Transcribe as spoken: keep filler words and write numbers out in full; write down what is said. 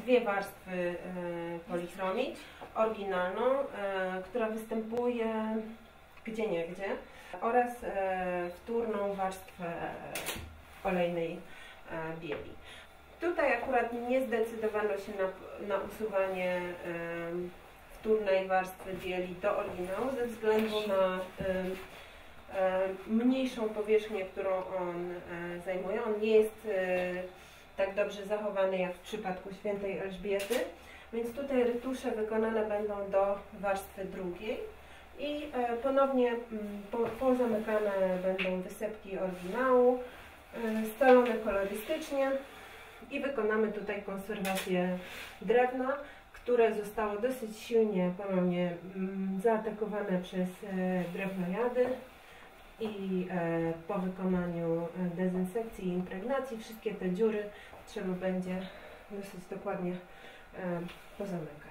dwie warstwy polichromii, oryginalną, która występuje gdzie niegdzie, oraz wtórną warstwę olejnej bieli. Tutaj akurat nie zdecydowano się na, na usuwanie wtórnej warstwy bieli do oryginału ze względu na mniejszą powierzchnię, którą on zajmuje. On nie jest tak dobrze zachowany jak w przypadku świętej Elżbiety, więc tutaj retusze wykonane będą do warstwy drugiej i ponownie pozamykane będą wysepki oryginału, scalone kolorystycznie i wykonamy tutaj konserwację drewna, które zostało dosyć silnie ponownie zaatakowane przez drewnojady. I po wykonaniu dezynsekcji i impregnacji wszystkie te dziury trzeba będzie dosyć dokładnie pozamykać.